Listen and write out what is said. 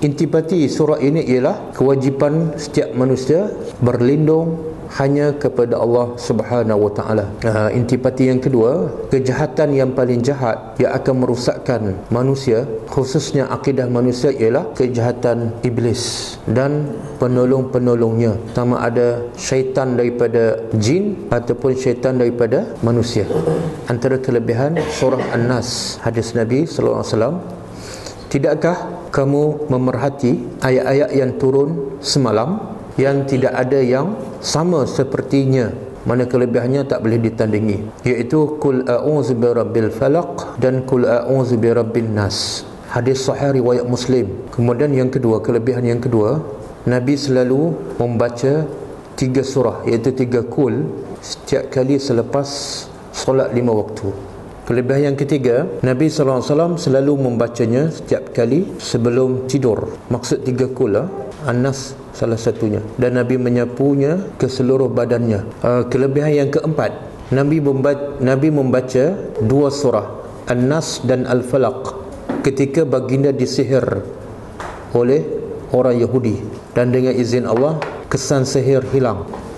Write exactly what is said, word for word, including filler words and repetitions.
Intipati surah ini ialah kewajipan setiap manusia berlindung hanya kepada Allah Subhanahu wa taala. Uh, intipati yang kedua, kejahatan yang paling jahat yang akan merosakkan manusia, khususnya akidah manusia, ialah kejahatan iblis dan penolong-penolongnya, sama ada syaitan daripada jin ataupun syaitan daripada manusia. Antara kelebihan surah An-Nas, hadis Nabi sallallahu alaihi wasallam, tidakkah kamu memerhati ayat-ayat yang turun semalam yang tidak ada yang sama sepertinya, mana kelebihannya tak boleh ditandingi, iaitu kul a'udzu birabbil falaq dan kul a'udzu birabbin nas. Hadis sahih riwayat Muslim. Kemudian yang kedua, kelebihan yang kedua, Nabi selalu membaca tiga surah, iaitu tiga kul setiap kali selepas solat lima waktu. Kelebihan yang ketiga, Nabi sallallahu alaihi wasallam selalu membacanya setiap kali sebelum tidur. Maksud tiga kul lah, An-Nas salah satunya, dan Nabi menyapunya ke seluruh badannya. Uh, kelebihan yang keempat, Nabi membaca, Nabi membaca dua surah, An-Nas dan Al-Falaq, ketika baginda disihir oleh orang Yahudi, dan dengan izin Allah kesan sihir hilang.